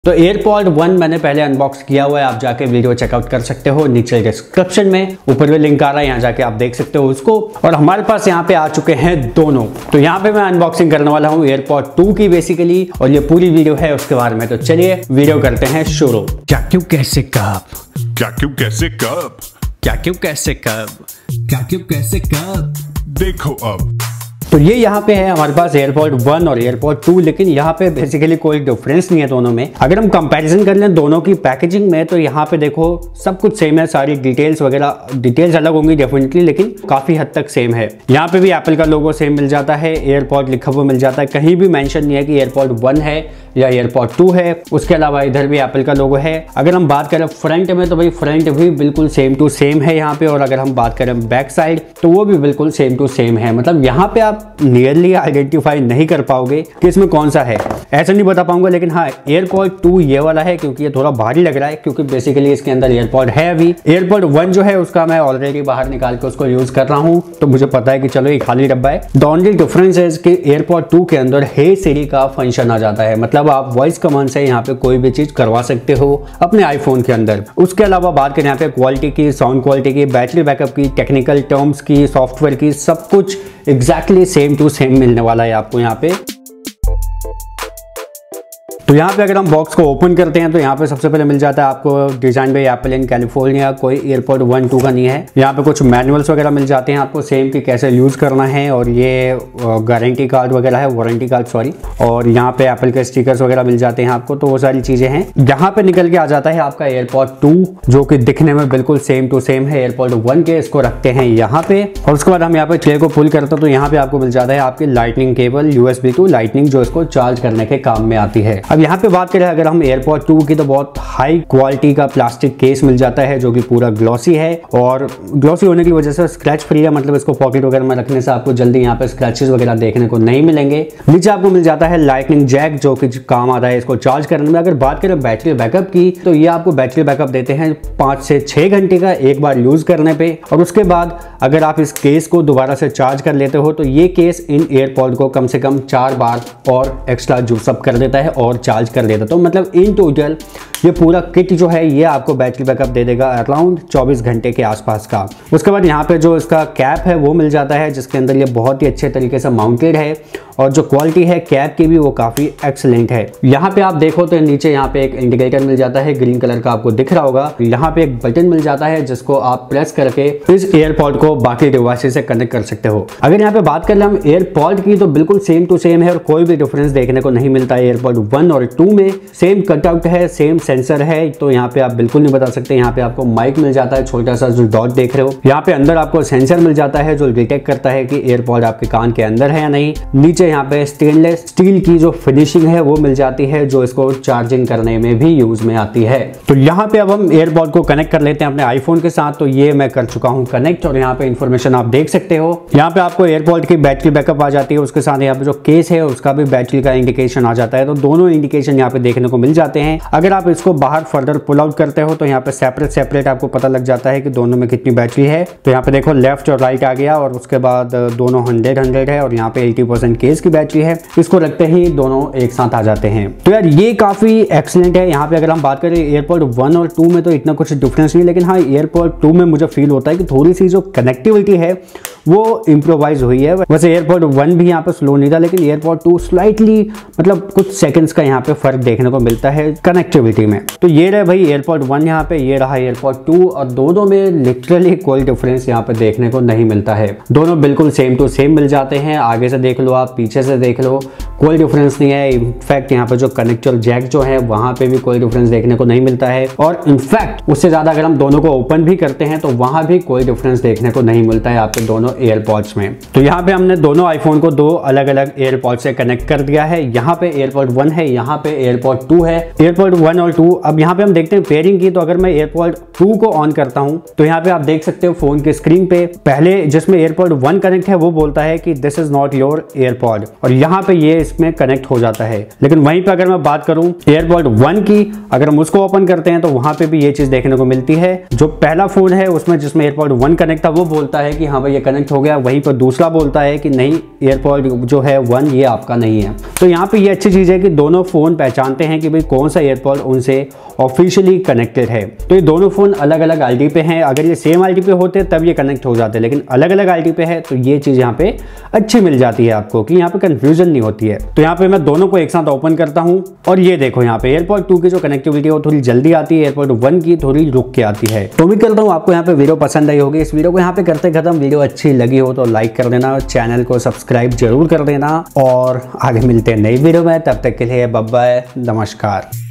तो एयरपॉड 1 मैंने पहले अनबॉक्स किया हुआ है, आप जाके वीडियो चेकआउट कर सकते हो नीचे डिस्क्रिप्शन में, ऊपर भी लिंक आ रहा है, यहाँ जाके आप देख सकते हो उसको। और हमारे पास यहाँ पे आ चुके हैं दोनों। तो यहाँ पे मैं अनबॉक्सिंग करने वाला हूँ एयरपॉड 2 की बेसिकली, और ये पूरी वीडियो है उसके बारे में। तो चलिए वीडियो करते हैं शुरू। क्या क्यों कैसे कब, क्या क्यों कैसे कब, क्या क्यों कैसे कब, क्या क्यों कैसे कब, देखो अब। तो ये यहाँ पे है हमारे पास एयरपॉड 1 और एयरपॉड 2, लेकिन यहाँ पे बेसिकली कोई डिफरेंस नहीं है दोनों में। अगर हम कंपैरिजन कर लें दोनों की पैकेजिंग में, तो यहाँ पे देखो सब कुछ सेम है, सारी डिटेल्स वगैरह, डिटेल्स अलग होंगी डेफिनेटली, लेकिन काफी हद तक सेम है। यहाँ पे भी एप्पल का लोगो सेम मिल जाता है, एयरपॉड लिखा हुआ मिल जाता है, कहीं भी मेंशन नहीं है कि एयरपॉड 1 है या एयरपॉड 2 है। उसके अलावा इधर भी एप्पल का लोगो है। अगर हम बात करें फ्रंट में, तो भाई फ्रंट भी बिल्कुल सेम टू सेम है यहाँ पे, और अगर हम बात करें बैक साइड, तो वो भी बिल्कुल सेम टू सेम है। मतलब यहाँ पे आप नियरली आइडेंटिफाई नहीं कर पाओगे कि इसमें कौन सा है, ऐसा नहीं बता पाऊंगा। लेकिन हाँ, एयरपॉड 2 ये वाला है, क्योंकि ये थोड़ा भारी लग रहा है, क्योंकि बेसिकली इसके अंदर एयरपॉड है। अभी एयरपॉड 1 जो है उसका मैं ऑलरेडी बाहर निकाल के उसको यूज कर रहा हूँ, तो मुझे पता है कि चलो ये खाली डब्बा है। द ओनली डिफरेंस है कि एयरपॉड 2 के अंदर हे सिरी का फंक्शन आ जाता है, मतलब आप वॉइस कमांड से यहाँ पे कोई भी चीज करवा सकते हो अपने आईफोन के अंदर। उसके अलावा बात करें यहाँ पे क्वालिटी की, साउंड क्वालिटी की, बैटरी बैकअप की, टेक्निकल टर्म्स की, सॉफ्टवेयर की, सब कुछ एग्जैक्टली सेम टू सेम मिलने वाला है आपको यहाँ पे। तो यहाँ पे अगर हम बॉक्स को ओपन करते हैं, तो यहाँ पे सबसे पहले मिल जाता है आपको design by Apple in California, कोई एयरपॉड 1 2 का नहीं है। यहाँ पे कुछ मैनुअल्स वगैरह मिल जाते हैं आपको सेम कि कैसे यूज करना है, और ये गारंटी कार्ड वगैरह है, वारंटी कार्ड सॉरी, और यहाँ पे एप्पल के स्टिकर्स वगैरह मिल जाते हैं आपको। तो वो सारी चीजें हैं। यहाँ पे निकल के आ जाता है आपका एयरपॉड 2, जो कि दिखने में बिल्कुल सेम टू सेम है एयरपॉड 1 के। इसको रखते हैं यहाँ पे, और उसके बाद हम यहाँ पे ट्रे को पुल करते हैं, तो यहाँ पे आपको मिल जाता है आपकी lightning cable, USB to lightning, जो इसको चार्ज करने के काम में आती है। अब यहाँ पे बात करें अगर हम एयरपॉड 2 की, तो बहुत हाई क्वालिटी का प्लास्टिक केस मिल जाता है, जो कि पूरा ग्लॉसी है, और ग्लॉसी होने की वजह से स्क्रैच फ्री है, मतलब इसको पॉकेट वगैरह में रखने से आपको जल्दी यहाँ पे स्क्रैचेस वगैरह देखने को नहीं मिलेंगे। नीचे आपको मिल जाता है लाइटनिंग जैक, जो कि काम आता है इसको चार्ज करने में। अगर बात करें बैटरी बैकअप की, तो ये आपको बैटरी बैकअप देते हैं 5 से 6 घंटे का एक बार यूज करने पे। और उसके बाद अगर आप इस केस को दोबारा से चार्ज कर लेते हो, तो ये केस इन एयरपॉड को कम से कम 4 बार और एक्स्ट्रा जूस अप कर देता है और चार्ज कर देता है। तो मतलब इन टोटल ये पूरा किट जो है ये आपको बैटरी बैकअप दे देगा अराउंड 24 घंटे के आसपास का। उसके बाद यहाँ पे जो इसका कैप है वो मिल जाता है, जिसके अंदर ये बहुत ही अच्छे तरीके से माउंटेड है, और जो क्वालिटी है कैप की भी वो काफी एक्सीलेंट है। यहाँ पे आप देखो तो नीचे यहाँ पे एक इंडिकेटर मिल जाता है, ग्रीन कलर का आपको दिख रहा होगा। यहाँ पे एक बटन मिल जाता है, जिसको आप प्रेस करके इस एयरपॉड को बाकी डिवाइसेस से कनेक्ट कर सकते हो। अगर यहाँ पे बात कर ले हम एयरपॉड की, तो बिल्कुल सेम टू सेम है, और कोई भी डिफरेंस देखने को नहीं मिलता है एयरपॉड 1 और 2 में। सेम कटआउट है, सेम सेंसर है, तो यहाँ पे आप बिल्कुल नहीं बता सकते। यहाँ पे आपको माइक मिल जाता है, छोटा सा जो डॉट देख रहे हो। यहाँ पे अंदर आपको सेंसर मिल जाता है, जो डिटेक्ट करता है कि एयरपॉड आपके कान के अंदर है या नहीं। नीचे यहाँ पे स्टेनलेस स्टील की जो फिनिशिंग है वो मिल जाती है, जो इसको चार्जिंग करने में भी यूज में आती है। तो यहाँ पे अब हम एयरपॉड को कनेक्ट कर लेते हैं अपने आईफोन के साथ। तो ये मैं कर चुका हूँ कनेक्ट, और यहाँ पे इंफॉर्मेशन आप देख सकते हो। यहाँ पे आपको एयरपॉड की बैटरी बैकअप आ जाती है, उसके साथ यहाँ पे जो केस है उसका भी बैटरी का इंडिकेशन आ जाता है। तो दोनों इंडिकेशन यहाँ पे देखने को मिल जाते हैं। अगर आप इसको बाहर फर्दर पुल आउट करते हो, तो यहाँ पे सेपरेट आपको पता लग जाता है कि दोनों में कितनी बैटरी है। तो यहाँ पे देखो लेफ्ट और राइट आ गया, और उसके बाद दोनों 100 है, और यहाँ पे 80% केस की बैटरी है। इसको रखते ही दोनों एक साथ आ जाते हैं। तो यार ये काफी एक्सीलेंट है। यहाँ पे अगर हम बात करें एयरपॉड 1 और 2 में, तो इतना कुछ डिफरेंस नहीं, लेकिन हाँ एयरपॉड 2 में मुझे फील होता है कि थोड़ी सी जो कनेक्टिविटी है वो इम्प्रोवाइज हुई है। वैसे एयरपॉड 1 भी यहाँ पे स्लो नहीं था, लेकिन एयरपॉड 2 स्लाइटली मतलब कुछ सेकंड्स का यहाँ पे फर्क देखने को मिलता है कनेक्टिविटी में। तो ये रहे भाई एयरपॉड 1 यहाँ पे, ये रहा एयरपॉड 2, और दोनों में लिटरली कोई डिफरेंस यहाँ पे देखने को नहीं मिलता है। दोनों बिल्कुल सेम टू सेम मिल जाते हैं। आगे से देख लो आप, पीछे से देख लो, कोई डिफरेंस नहीं है। इनफैक्ट यहाँ पे जो कनेक्टर जैक जो है वहां पे भी कोई डिफरेंस देखने को नहीं मिलता है, और इनफैक्ट उससे ज्यादा अगर हम दोनों को ओपन भी करते हैं, तो वहां भी कोई डिफरेंस देखने को नहीं मिलता है आपके दोनों एयरपॉड्स में। तो यहाँ पे हमने दोनों आईफोन को 2 अलग अलग एयरपॉड से कनेक्ट कर दिया है। यहाँ पे एयरपॉड 1 है, यहाँ पे एयरपॉड 2 है। एयरपॉड 1 और 2, अब यहाँ पे हम देखते हैं पेयरिंग की। तो अगर मैं एयरपॉड 2 को ऑन करता हूँ, तो यहाँ पे आप देख सकते हो फोन की स्क्रीन पे पहले जिसमें एयरपॉड 1 कनेक्ट है वो बोलता है कि this is not your AirPod, और यहाँ पे ये इसमें कनेक्ट हो जाता है। लेकिन वहीं पर अगर मैं बात करूं एयरपॉड 1 की, अगर हम उसको ओपन करते हैं तो वहां पे भी ये चीज देखने को मिलती है। जो पहला फोन है उसमें जिसमें एयरपॉड 1 कनेक्ट था वो बोलता है कि हाँ भाई ये कनेक्ट हो गया, वहीं पर दूसरा बोलता है कि नहीं एयरपॉड जो है 1 ये आपका नहीं है। तो यहाँ पे ये अच्छी चीज है कि दोनों फोन पहचानते हैं कि भाई कौन सा एयरपॉड उनसे ऑफिशियली कनेक्टेड है। तो ये दोनों फोन अलग अलग आईडी पे हैं। अगर ये सेम आईडी पे होते तब ये कनेक्ट हो जाते, लेकिन अलग अलग आईडी पे है तो ये चीज यहाँ पे अच्छी मिल जाती है आपको कि यहाँ पे कंफ्यूजन नहीं होती है। तो यहाँ पे मैं दोनों को एक साथ ओपन करता हूँ और ये देखो यहाँ पे एयरपॉड 2 की जो कनेक्टिविटी है वो थोड़ी जल्दी आती है, एयरपॉड 1 की थोड़ी रुक के आती है। तो उम्मीद करता हूँ आपको यहाँ पे वीडियो पसंद आई होगी। इस वीडियो को यहाँ पे करते खत्म। वीडियो अच्छी लगी हो तो लाइक कर देना, चैनल को सब्सक्राइब जरूर कर देना और आगे मिलते हैं नई वीडियो में। तब तक के लिए बाय बाय, नमस्कार।